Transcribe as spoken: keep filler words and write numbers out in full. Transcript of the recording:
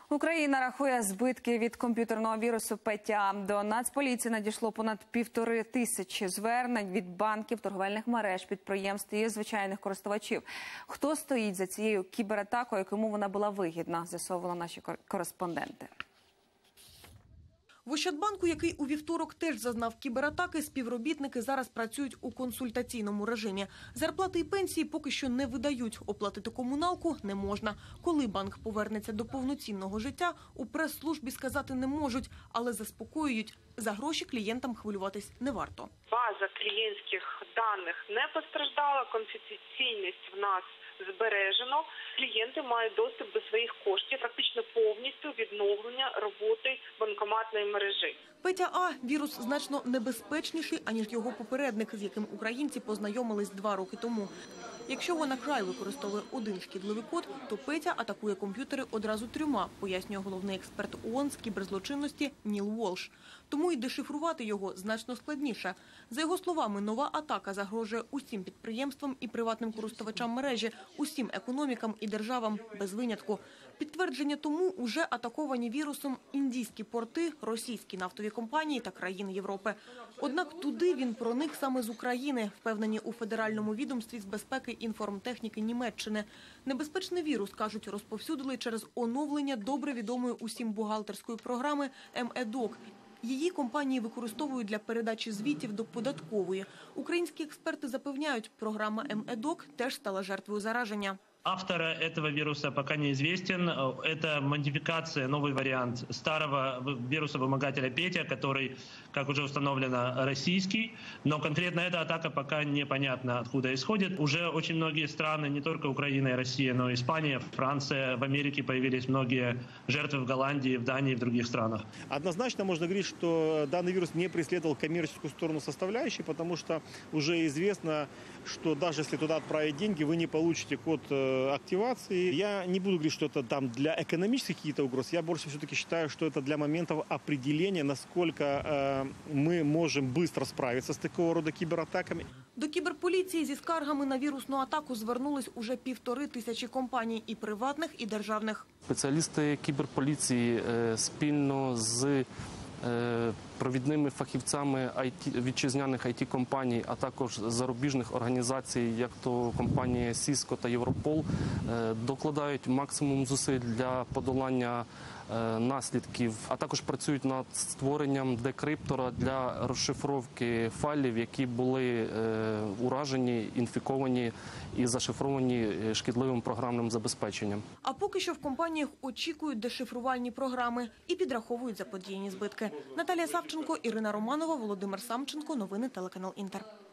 Україна рахує збитки від комп'ютерного вірусу ПЕТЯ. До Нацполіції надійшло понад півтори тисячі звернень від банків, торговельних мереж, підприємств і звичайних користувачів. Хто стоїть за цією кібератакою, кому вона була вигідна, з'ясовували наші кореспонденти. В Ощадбанку, який у вівторок теж зазнав кібератаки, співробітники зараз працюють у консультаційному режимі. Зарплати і пенсії поки що не видають, оплатити комуналку не можна. Коли банк повернеться до повноцінного життя, у прес-службі сказати не можуть, але заспокоюють, за гроші клієнтам хвилюватись не варто. База клієнтських даних не постраждала, конфіденційність в нас збережено. Клієнти мають доступ до своїх коштів, практично повністю відновлення роботи банкоматної мережі. ПЕТЯ-А – вірус значно небезпечніший, аніж його попередник, з яким українці познайомились два роки тому. Якщо WannaCry використовує один шкідливий код, то ПЕТЯ атакує комп'ютери одразу трьома, пояснює головний експерт ООН з кіберзлочинності Ніл Волш. Тому і дешифрувати його значно складніше. За його словами, нова атака загрожує усім підприємствам і приватним користувачам мережі, усім економікам і державам без винятку. Підтвердження тому – уже атаковані вірусом індійські порти, російські нафтові компанії та країни Європи. Однак туди він проник саме з України, впевнені у Федеральному відомстві з безпеки і інформтехніки Німеччини. Небезпечний вірус, кажуть, розповсюдили через оновлення добре відомої усім бухгалтерської програми ем е док. Її компанії використовують для передачі звітів до податкової. Українські експерти запевняють, програма ем е док теж стала жертвою зараження. Автор этого вируса пока неизвестен. Это модификация, новый вариант старого вируса-вымогателя ПЕТЯ, который, как уже установлено, российский. Но конкретно эта атака пока непонятно, откуда исходит. Уже очень многие страны, не только Украина и Россия, но и Испания, Франция, в Америке появились многие жертвы в Голландии, в Дании и в других странах. Однозначно можно говорить, что данный вирус не преследовал коммерческую сторону составляющей, потому что уже известно, что даже если туда отправить деньги, вы не получите код активации. Я не буду говорить, что это там для экономических каких-то угроз. Я больше все-таки считаю, что это для моментов определения, насколько э, мы можем быстро справиться с такого рода кибератаками. До кіберполіції зі скаргами на вірусну атаку звернулись уже півтори тисячі компаній, і приватних, і державних. Спеціалісти кіберполіції спільно з провідними фахівцями вітчизняних ай ті-компаній, а також зарубіжних організацій, як то компанії Cisco та Європол, докладають максимум зусиль для подолання наслідків, а також працюють над створенням декриптора для розшифровки файлів, які були уражені, інфіковані і зашифровані шкідливим програмним забезпеченням. А поки що в компаніях очікують дешифрувальні програми і підраховують заподіяні збитки. Наталія Савченко, Ірина Романова, Володимир Самченко. Новини телеканал Інтер.